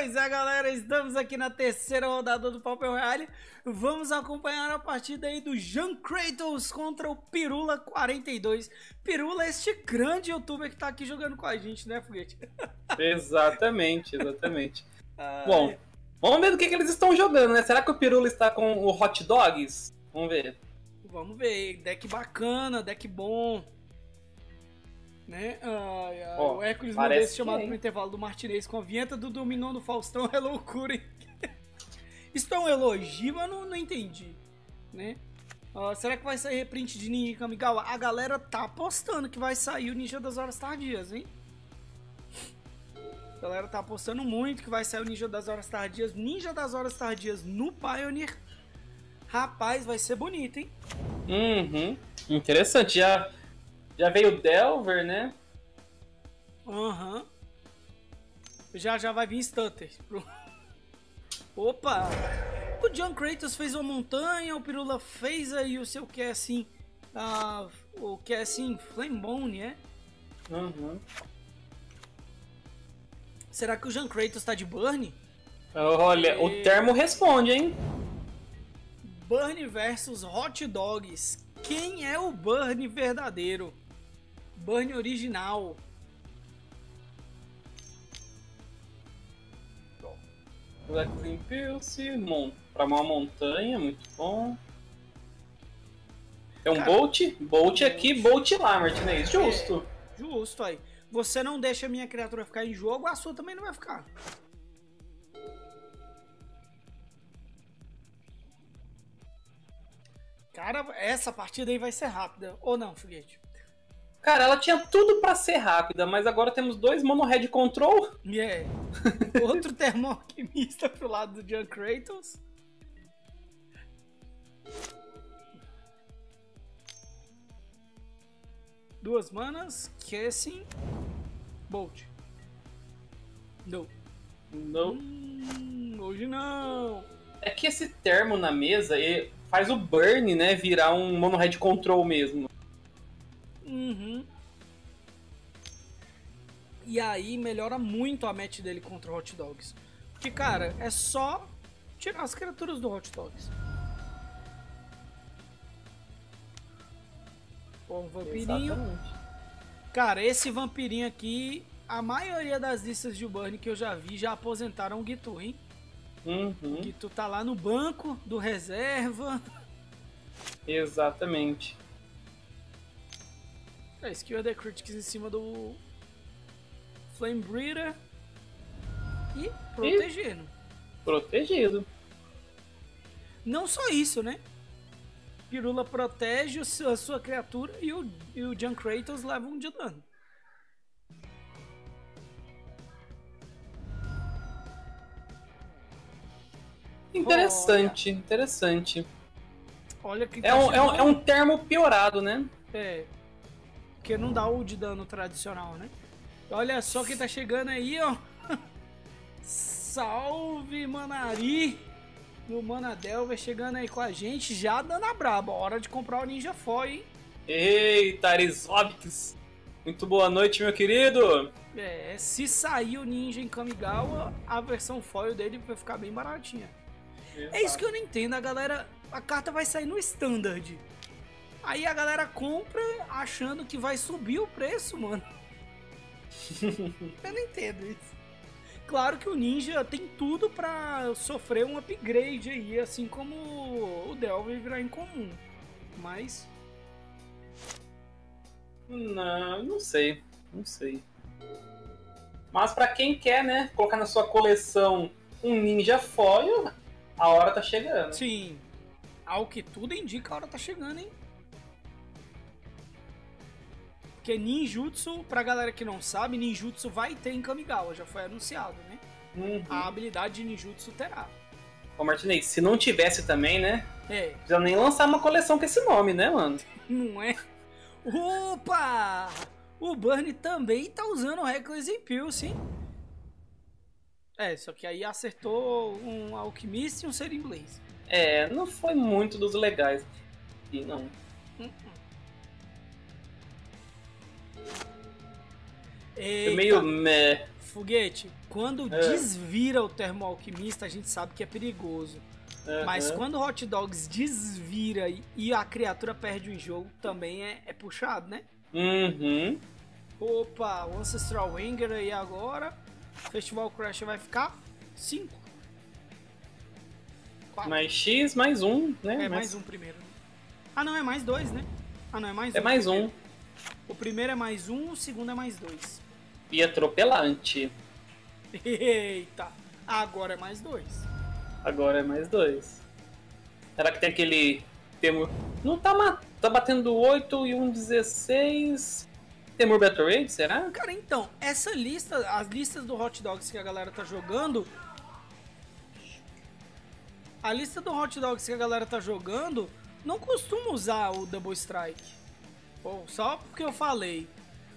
Pois é, galera, estamos aqui na terceira rodada do Papel Royale. Vamos acompanhar a partida aí do Jean Kratos contra o Pirula 42. Pirula é este grande youtuber que tá aqui jogando com a gente, né, Foguete? Exatamente, exatamente. Bom, vamos ver do que eles estão jogando, né? Será que o Pirula está com o Hot Dogs? Vamos ver. Vamos ver, deck bacana, deck bom. Né? O Hércules mandou esse chamado pro intervalo do Martinez com a vinheta do Dominó do Faustão é loucura, hein? Isso é um elogio, mas não entendi, né? Será que vai sair reprint de Ninja Kamigawa? A galera tá apostando que vai sair o Ninja das Horas Tardias, hein? A galera tá apostando muito que vai sair o Ninja das Horas Tardias. Ninja das Horas Tardias no Pioneer. Rapaz, vai ser bonito, hein? Interessante. Já veio o Delver, né? Já vai vir Stutter. Opa! O Jean Kratos fez uma montanha, o Pirula fez aí o seu que é assim. O que é assim, Flamebone, é? Será que o Jean Kratos tá de Burn? Olha, o termo responde, hein? Burn versus Hot Dogs. Quem é o Burn verdadeiro? Burn original. Black Impulse, pra uma montanha, muito bom. Tem um Bolt aqui, Bolt lá, Martinez. Justo. Justo aí. Você não deixa a minha criatura ficar em jogo, a sua também não vai ficar. Cara, essa partida aí vai ser rápida. Ou não, Foguete? Cara, ela tinha tudo pra ser rápida, mas agora temos dois Mono Red Control. Outro termoalquimista pro lado do Jean Kratos. Duas manas, Cassim, Bolt. Não. Hoje não. É que esse termo na mesa faz o burn, né, virar um Mono Red Control mesmo. E aí melhora muito a match dele contra o Hot Dogs. Porque, cara, é só tirar as criaturas do Hot Dogs. Bom, um vampirinho. Exatamente. Cara, esse vampirinho aqui, a maioria das listas de burn que eu já vi já aposentaram o Gitu, hein? O Gitu tá lá no banco do reserva. Exatamente. Skill the Critics em cima do Flame Breeder e protegido. Não só isso, né? Pirula protege a sua criatura e o Jean Kratos leva um de dano. Interessante. Olha que é um termo piorado, né? Porque não dá o de dano tradicional, né? Olha só quem tá chegando aí, ó. Salve, Manari. O Manadelver chegando aí com a gente, já dando a braba. Hora de comprar o Ninja Foil, hein? Eita, Arizobix. Muito boa noite, meu querido. Se sair o Ninja em Kamigawa, a versão foil dele vai ficar bem baratinha. Exato. É isso que eu não entendo, a galera... A carta vai sair no Standard. Aí a galera compra achando que vai subir o preço, mano. Eu não entendo isso. Claro que o Ninja tem tudo pra sofrer um upgrade aí, assim como o Delver virar incomum. Mas... Não sei. Mas pra quem quer, né, colocar na sua coleção um Ninja Foil, a hora tá chegando. Sim. Ao que tudo indica, a hora tá chegando, hein? Porque Ninjutsu, pra galera que não sabe, Ninjutsu vai ter em Kamigawa, já foi anunciado, né? A habilidade de Ninjutsu terá. Ô Martinez, se não tivesse também, né? Não precisa nem lançar uma coleção com esse nome, né, mano? Não é? Opa! O Burn também tá usando o Reckless Impulse, hein? Só que aí acertou um Alquimista e um Searing Blaze. Não foi muito dos legais. E não. É meio meh. Foguete, quando desvira o termoalquimista, a gente sabe que é perigoso. Mas quando o Hot Dogs desvira e a criatura perde o enjoo, também é puxado, né? Uhum. Opa, o Ancestral Anger aí agora. Festival Crash vai ficar 5. Mais X, mais um, né? É, mais um primeiro. Ah, não, é mais 2, né? Ah, não, é mais um. É mais um. O primeiro é mais 1, o segundo é mais 2. E atropelante. Eita, agora é mais 2. Agora é mais 2. Será que tem aquele... Não tá batendo 8 e um 16... Temur Battle Raid, será? Cara, então, essa lista, as listas do Hot Dogs que a galera tá jogando... A lista do Hot Dogs que a galera tá jogando não costuma usar o Double Strike. Pô, só porque eu falei.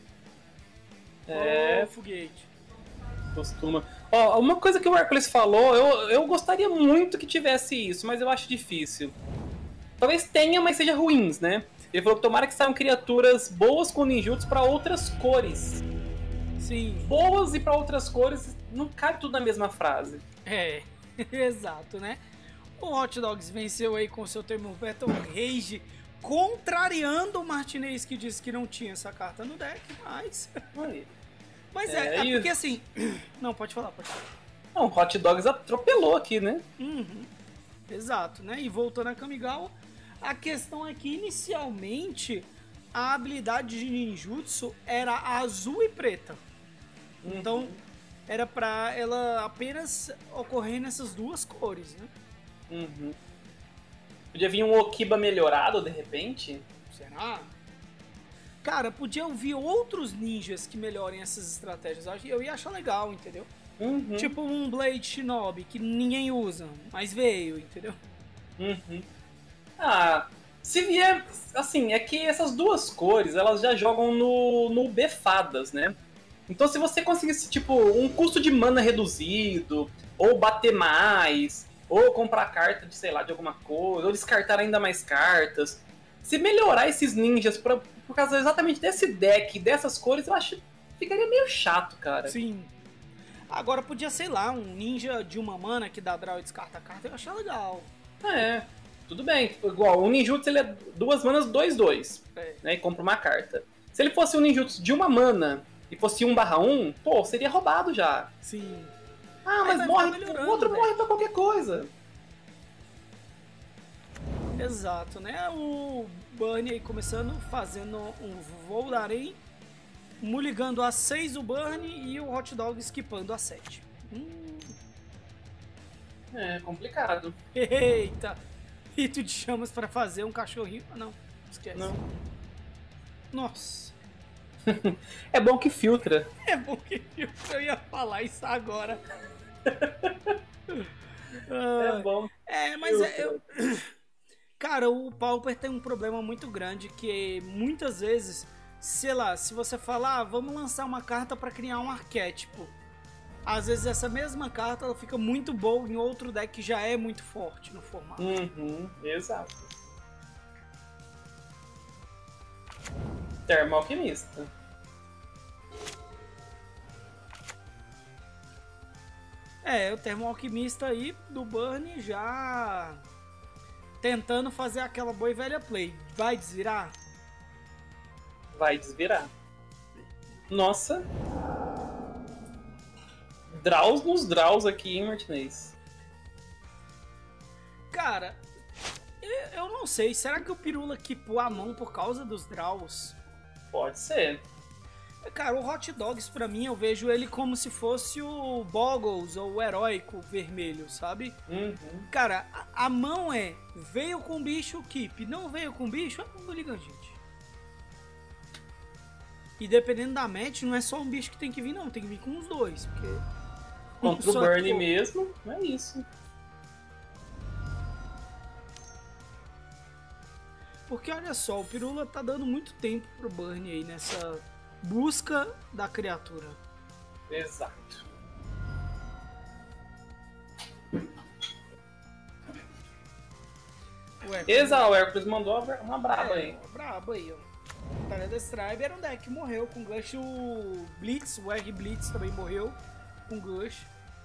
Foguete. Costuma. Ó, uma coisa que o Hércules falou, eu gostaria muito que tivesse isso, mas eu acho difícil. Talvez tenha, mas seja ruins, né? Ele falou que tomara que saiam criaturas boas com ninjutsu pra outras cores. Sim. Boas e pra outras cores, não cabe tudo na mesma frase. É, exato, né? O Hot Dogs venceu aí com seu Temur Battle Rage, contrariando o Martinez, que disse que não tinha essa carta no deck, mas... Mas é porque assim... Não, pode falar. Não, o Hot Dogs atropelou aqui, né? Uhum. Exato, né? E voltando a Kamigawa, a questão é que inicialmente a habilidade de ninjutsu era azul e preta. Então era pra ela apenas ocorrer nessas duas cores, né? Uhum. Podia vir um Okiba melhorado de repente? Será? Cara, podia vir outros ninjas que melhorem essas estratégias. Eu ia achar legal, entendeu? Uhum. Tipo um Blade Shinobi, que ninguém usa, mas veio, entendeu? Uhum. Ah, se vier... Assim, é que essas duas cores, elas já jogam no Befadas, né? Então se você conseguisse, tipo, um custo de mana reduzido, ou bater mais, ou comprar carta de, sei lá, de alguma coisa, ou descartar ainda mais cartas... Se melhorar esses ninjas por causa exatamente desse deck, dessas cores, eu acho que ficaria meio chato, cara. Sim. Agora podia, sei lá, um ninja de uma mana que dá draw e descarta a carta, eu achar legal. É, tudo bem. Igual, o ninjutsu ele é 2 manas, 2/2. Né, e compra uma carta. Se ele fosse um ninjutsu de uma mana e fosse 1/1, pô, seria roubado já. Sim. Ah, mas morre, o outro morre pra qualquer coisa. Exato, né? O Burn aí começando, fazendo um Voldaren, mulligando a 6 o Burn e o Hot Dog esquipando a 7. É complicado. Eita! E tu te chamas pra fazer um cachorrinho? Ah, não, esquece. Não. Nossa. É bom que filtra. É bom que filtra, eu ia falar isso agora. É bom. É, mas cara, o Pauper tem um problema muito grande que muitas vezes, sei lá, se você falar, vamos lançar uma carta pra criar um arquétipo, às vezes essa mesma carta ela fica muito boa em outro deck que já é muito forte no formato. Exato. Termoalquimista. É, o Termoalquimista aí do Burn já tentando fazer aquela boa e velha play. Vai desvirar? Vai desvirar. Nossa. Draws nos draws aqui, hein, Martinez? Cara, eu não sei. Será que o Pirula quipou a mão por causa dos draws? Pode ser. Cara, o Hot Dogs, pra mim, eu vejo ele como se fosse o Boggles ou o Heróico Vermelho, sabe? Cara, a mão veio com bicho, keep. Não veio com bicho, não liga, gente. E dependendo da match, não é só um bicho que tem que vir, não. Tem que vir com os dois, porque... Contra o Burn mesmo, é isso. Porque olha só, o Pirula tá dando muito tempo pro Burn aí nessa busca da criatura. Exato. Ué, o Hércules mandou uma braba aí. Braba aí, ó. Batalha da Stribe era um deck que morreu com Gush. O Blitz, o R Blitz também morreu com Gush.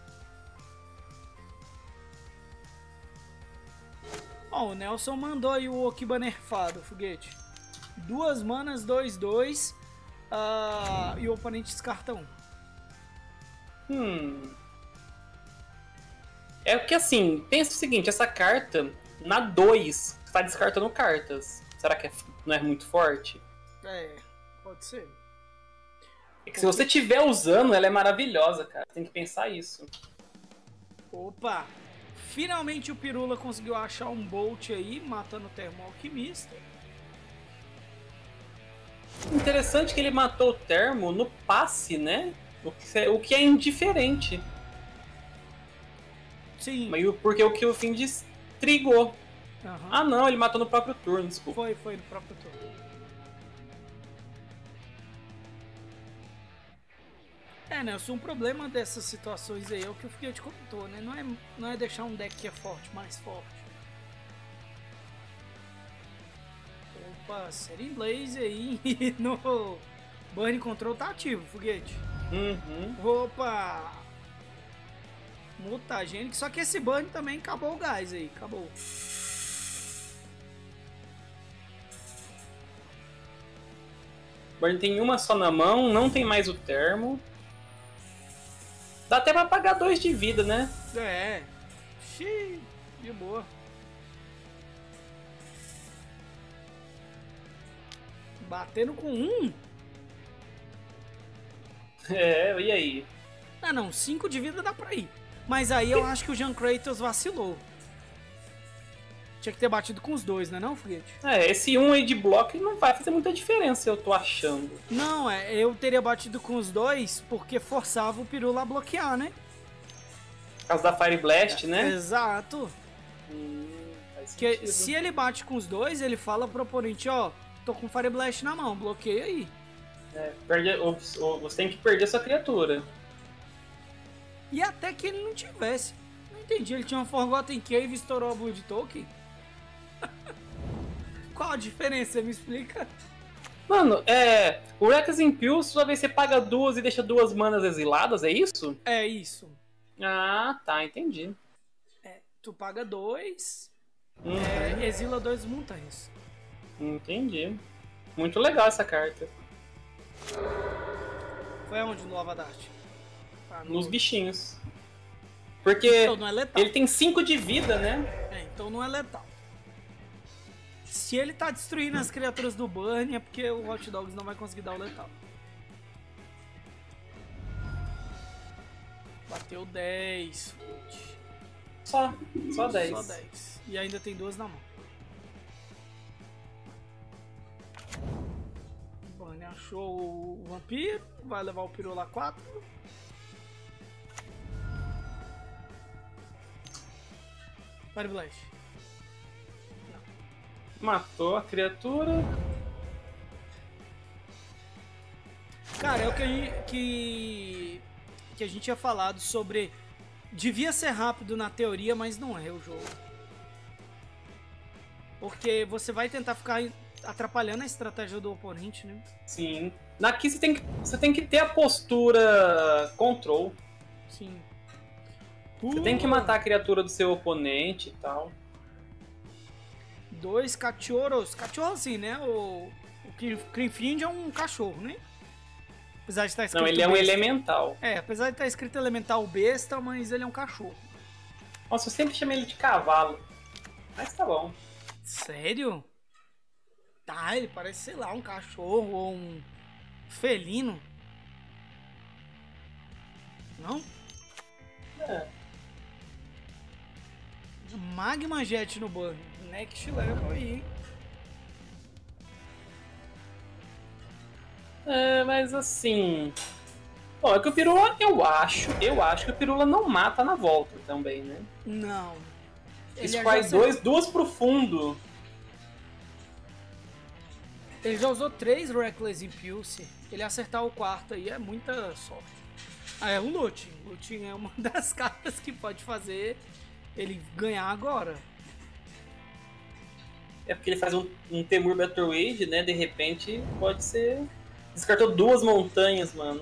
Ó, o Nelson mandou aí o Okiba nerfado, foguete. 2 manas, 2/2 e o oponente descarta 1. É que assim, pensa o seguinte, essa carta, na 2, você tá descartando cartas. Será que não é muito forte? É, pode ser. É que se você estiver usando, ela é maravilhosa, cara. Tem que pensar isso. Opa! Finalmente o Pirula conseguiu achar um Bolt aí, matando o Termo Alquimista. Interessante que ele matou o Termo no passe, né? O que é indiferente. Sim. Mas porque o Killfiend trigou. Uhum. Ah não, ele matou no próprio turno, desculpa. Foi no próprio turno. Nelson, um problema dessas situações aí é o que o Foguete comentou, né? Não é deixar um deck que é forte mais forte. Opa, Serin Blaze aí no Burn Control tá ativo, Foguete. Opa! Mutagênico, só que esse Burn também acabou o gás aí, acabou. Burn tem uma só na mão, não tem mais o termo. Dá até pra pagar 2 de vida, né? É. Xiii, de boa. Batendo com 1? É, e aí? Ah não, 5 de vida dá pra ir. Mas aí eu acho que o Jean Kratos vacilou. Tinha que ter batido com os 2, né não, Foguete? É, esse 1 aí de bloco não vai fazer muita diferença, eu tô achando. Não, eu teria batido com os 2 porque forçava o Pirula a bloquear, né? Por causa da Fire Blast, né? Exato. Faz Porque sentido. se ele bate com os 2, ele fala pro oponente, ó, tô com Fire Blast na mão, bloqueia aí. Você tem que perder sua criatura. E até que ele não tivesse. Não entendi, ele tinha uma Forgotten Cave e estourou a Blood Token? Qual a diferença? Você me explica? Mano, o Reckless Impulse, toda vez você paga 2 e deixa 2 manas exiladas, é isso? É isso. Ah, tá, entendi. Tu paga 2, exila 2 montanhas. Entendi. Muito legal essa carta. Foi aonde no Lava Dart? Nos bichinhos. Porque então não é letal. ele tem 5 de vida, né? Então não é letal. Se ele tá destruindo as criaturas do Burn, é porque o Hot Dogs não vai conseguir dar o letal. Bateu 10. Só 10. Só 10. E ainda tem 2 na mão. O Burn achou o vampiro. Vai levar o Pirula 4. Fire Blast. Matou a criatura. Cara, é o que a gente tinha falado sobre... Devia ser rápido na teoria, mas não é o jogo. Porque você vai tentar ficar atrapalhando a estratégia do oponente, né? Sim. Aqui você tem que ter a postura control. Sim. Você tem que matar a criatura do seu oponente e tal. 2 cachorros. Cachorro assim, né? O Killfiend é um cachorro, né? Apesar de estar escrito não, ele é um besta. elemental. Apesar de estar escrito elemental besta, mas ele é um cachorro. Nossa, eu sempre chamei ele de cavalo. Mas tá bom. Sério? Tá, ele parece, sei lá, um cachorro ou um felino. Não? Magma Jet no Burn. Next level aí. Mas assim... Bom, é que o Pirula, eu acho que o Pirula não mata na volta também, né? Não. Isso faz duas pro fundo. Ele já usou 3 Reckless Impulse. Ele acertar o 4 aí é muita sorte. É o Looting. Looting é uma das cartas que pode fazer ele ganhar agora. É porque ele faz um Temur Battle Rage, né? De repente, pode ser... Descartou 2 montanhas, mano.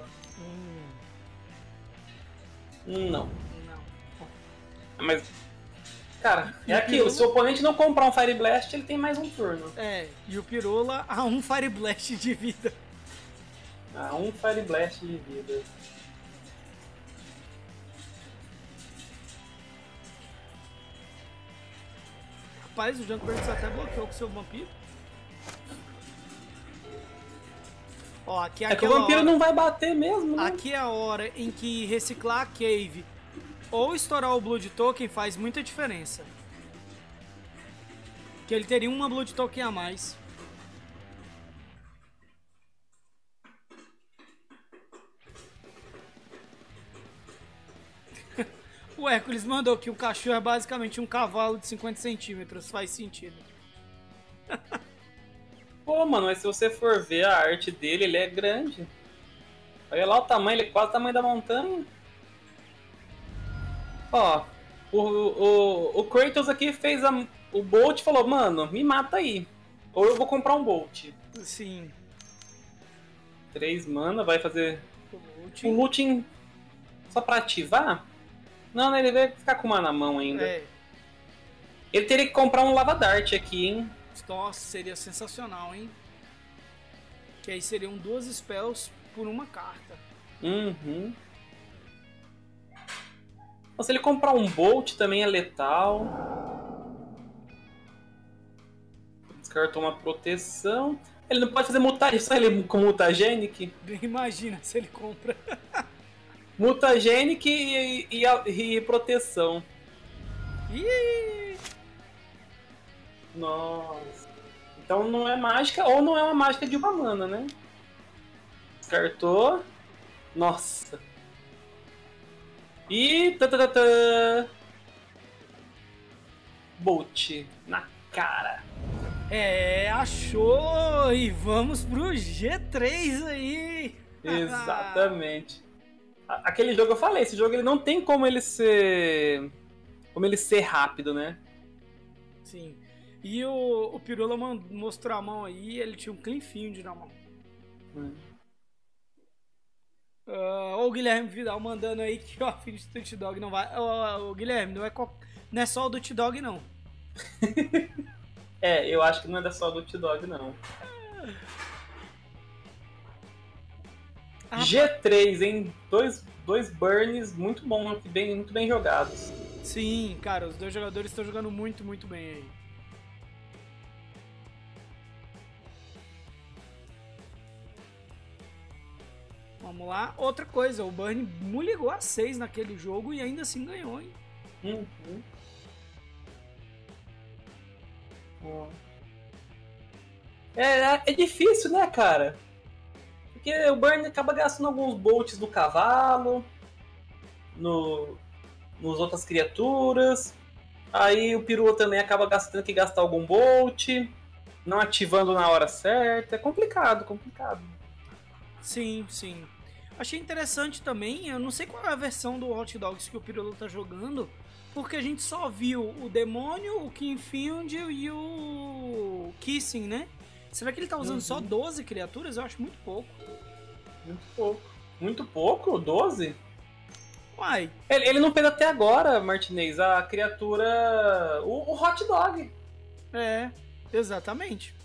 Não. Mas, cara, é aquilo. Se o oponente não comprar um Fire Blast, ele tem mais um turno. E o Pirula a um Fire Blast de vida. A um Fire Blast de vida. Rapaz, o Junkbergs até bloqueou com o seu vampiro. Ó, aqui é que o vampiro não vai bater mesmo, né? Aqui é a hora em que reciclar a Cave ou estourar o Blood Token faz muita diferença. Que ele teria uma Blood Token a mais. O Hércules mandou que o cachorro é basicamente um cavalo de 50 centímetros. Faz sentido. Pô, mano, mas se você for ver a arte dele, ele é grande. Olha lá o tamanho, ele é quase o tamanho da montanha. Ó, o Kratos aqui fez o Bolt e falou, mano, me mata aí. Ou eu vou comprar um Bolt. Sim. 3 mana, vai fazer o looting só pra ativar? Não, ele vai ficar com uma na mão ainda. Ele teria que comprar um Lava Dart aqui, hein? Nossa, seria sensacional, hein? Que aí seriam 2 spells por uma carta. Uhum. Se ele comprar um Bolt também é letal. Descartou uma proteção. Ele não pode fazer mutação, só ele com Mutagenic. Imagina se ele compra. Mutagenic e proteção. Ih! Nossa. Então não é mágica, ou não é uma mágica de uma mana, né? Descartou. Nossa. E... Bolt. Na cara. Achou! E vamos pro G3 aí! Exatamente. Aquele jogo eu falei, esse jogo ele não tem como ele ser... Como ele ser rápido, né? Sim. E o Pirula mostrou a mão aí, ele tinha um Clean Field na mão. O Guilherme Vidal mandando aí que o Affinity do T-Dog não vai... O Guilherme, não é só o do T-Dog, não. Eu acho que não é só do T-Dog, não. G3, hein? Dois burns muito bons, muito bem jogados. Sim, cara, os 2 jogadores estão jogando muito, muito bem aí. Vamos lá. Outra coisa, o Burn ligou a 6 naquele jogo e ainda assim ganhou, hein? É difícil, né, cara? Porque o Burn acaba gastando alguns bolts no cavalo, nos outras criaturas. Aí o Pirula também acaba tendo que gastar algum bolt, não ativando na hora certa. É complicado. Sim. Achei interessante também, eu não sei qual é a versão do Hot Dogs que o Pirula tá jogando, porque a gente só viu o Demônio, o Kingfield e o Kissing, né? Será que ele tá usando só 12 criaturas? Eu acho muito pouco. Muito pouco? 12? Uai. Ele não fez até agora, Martinez, a criatura... O Hot Dog. Exatamente.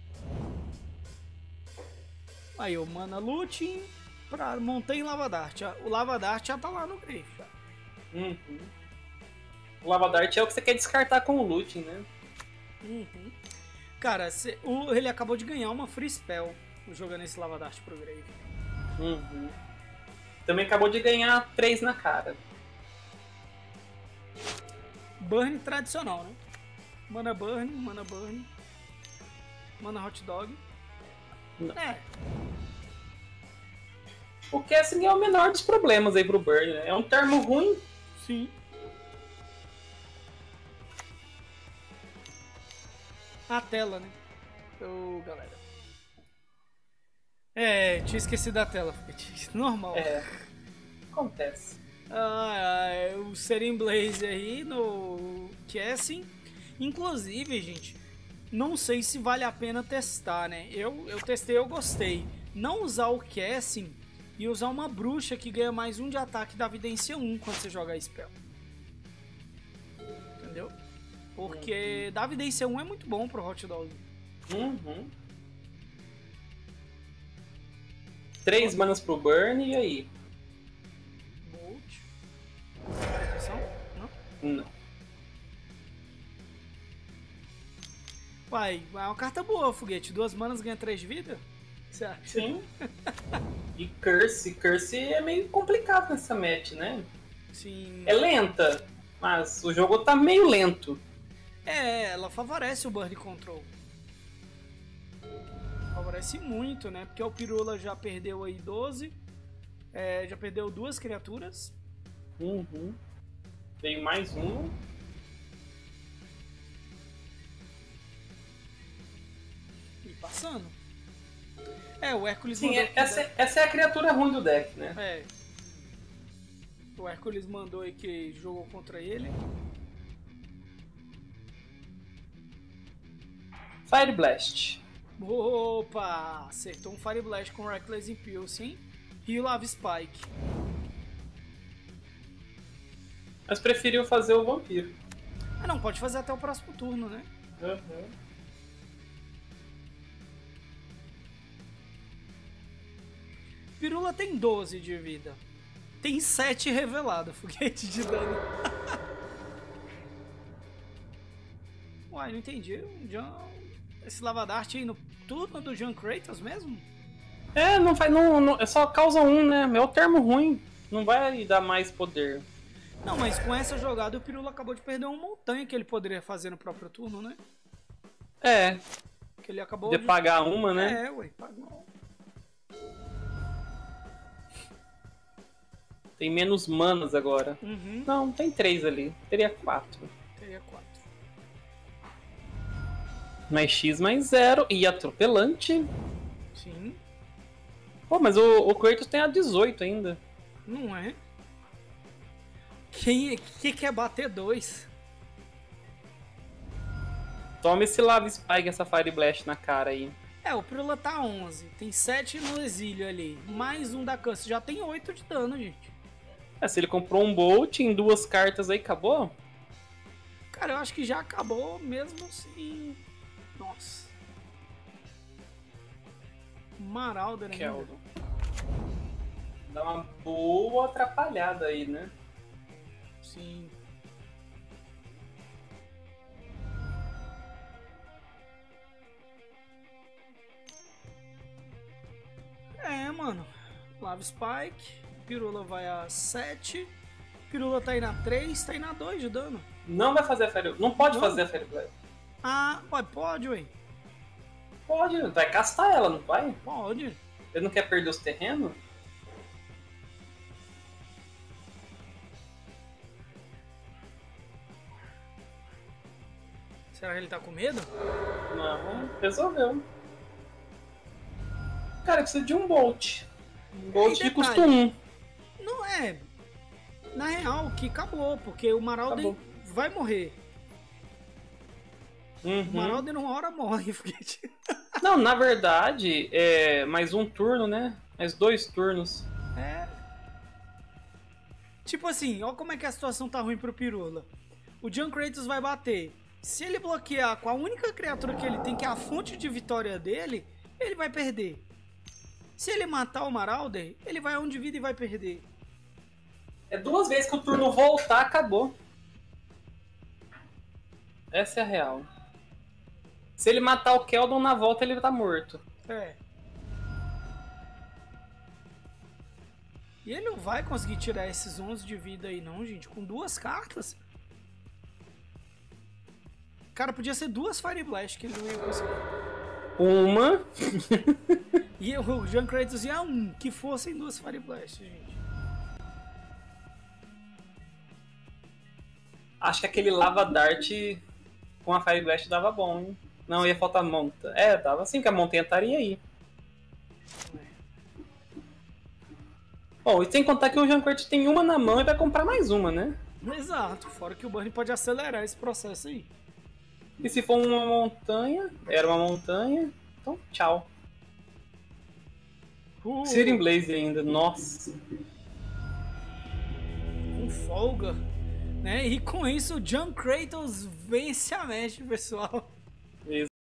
Aí o Mana Looting pra Montanha e Lava Dart. O Lava Dart já tá lá no grave. O Lava Dart é o que você quer descartar com o Looting, né? Cara, ele acabou de ganhar uma Free Spell jogando esse Lava Dart pro grave. Também acabou de ganhar 3 na cara. Burn tradicional, né? Mana Burn, Mana Hot Dog. O Casting é o menor dos problemas aí pro Burn, né? É um termo ruim. Sim. A tela, né? Galera. Tinha esquecido da tela, normal. Acontece. O Serin Blaze aí no Casting. Inclusive, gente, não sei se vale a pena testar, né? Eu testei, eu gostei. Não usar o Cassim e usar uma bruxa que ganha mais 1 de ataque da Vidência 1 quando você joga Spell. Entendeu? Porque da Vidência 1 é muito bom pro Hot Dog. 3 manas pro Burn, e aí? Bolt. Não. Uai, é uma carta boa, Foguete. 2 manas ganha 3 de vida? O que você acha? Sim. E Curse. Curse é meio complicado nessa match, né? Sim. É lenta, mas o jogo tá meio lento. Ela favorece o Burn Control. Favorece muito, né? Porque o Pirula já perdeu aí 12. Já perdeu 2 criaturas. Veio mais uma. E passando. O Hércules Sim, mandou... essa é a criatura ruim do deck, né? O Hércules mandou aí que jogou contra ele. Fire Blast. Opa! Acertou um Fire Blast com Reckless Impulse, hein? E o Lava Spike. Mas preferiu fazer o vampiro. Não, pode fazer até o próximo turno, né? Pirula tem 12 de vida. Tem 7 revelado, foguete de dano. Uai, não entendi. Esse Lava Dart aí no turno do John Kratos mesmo? Não faz. Não, é só causa 1, né? É o termo ruim. Não vai dar mais poder. Não, mas com essa jogada o Pirula acabou de perder uma montanha que ele poderia fazer no próprio turno, né? Que ele acabou de pagar uma, né? Ué, pagou. Tem menos manas agora. Não, tem 3 ali. Teria 4. Teria 4. Mais X mais 0. E atropelante. Sim. Pô, mas o Kratos tem a 18 ainda. Não é? Quem quer bater 2? Toma esse Lava Spike, essa Fire Blast na cara aí. O Pirula tá 11. Tem 7 no exílio ali. Mais um da Curse. Já tem 8 de dano, gente. Se ele comprou um Bolt em 2 cartas aí, acabou? Cara, eu acho que já acabou mesmo assim. Nossa. Marauder ainda. Dá uma boa atrapalhada aí, né? Sim. Mano. Lava Spike. Pirula vai a 7. Pirula tá aí na 3, tá aí na 2 de dano. Não vai fazer a Fire... Não pode fazer a Fire Blast. Pode, ué. Pode, vai castar ela, não vai? Pode. Ele não quer perder os terrenos? Será que ele tá com medo? Não, resolveu. Cara, precisa de um Bolt. Um Bolt de custo 1. Não é. Na real, que acabou, porque o Marauder vai morrer. O Marauder numa hora morre. Não, na verdade, é mais um turno, né? Mais 2 turnos. Tipo assim, olha como é que a situação tá ruim pro Pirula. O John Kratos vai bater. Se ele bloquear com a única criatura que ele tem, que é a fonte de vitória dele, ele vai perder. Se ele matar o Marauder, ele vai a 1 de vida e vai perder. É 2 vezes que o turno voltar, acabou. Essa é a real. Se ele matar o Keldon na volta, ele tá morto. E ele não vai conseguir tirar esses 11 de vida aí não, gente. Com 2 cartas. Cara, podia ser 2 Fire Blast que ele não ia conseguir. Uma. E o John Kratos ia 1. Que fossem 2 Fire Blast, gente. Acho que aquele Lava Dart com a Fire Blast dava bom, hein? Não, ia faltar monta. Dava sim, que a montanha estaria aí. Bom, e sem contar que o John Kratos tem uma na mão e vai comprar mais uma, né? Exato, fora que o Burn pode acelerar esse processo aí. E se for uma montanha, era uma montanha, então tchau. Searing Blaze ainda, nossa. Com folga. Né? E com isso, o John Kratos vence a match, pessoal.